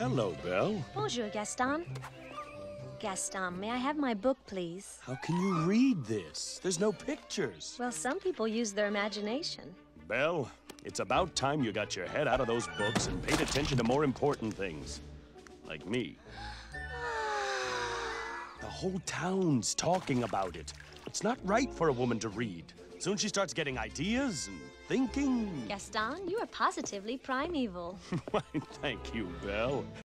Hello, Belle. Bonjour, Gaston. Gaston, may I have my book, please? How can you read this? There's no pictures. Well, some people use their imagination. Belle, it's about time you got your head out of those books and paid attention to more important things. Like me. The whole town's talking about it. It's not right for a woman to read. Soon she starts getting ideas and thinking. Gaston, you are positively primeval. Why, thank you, Belle.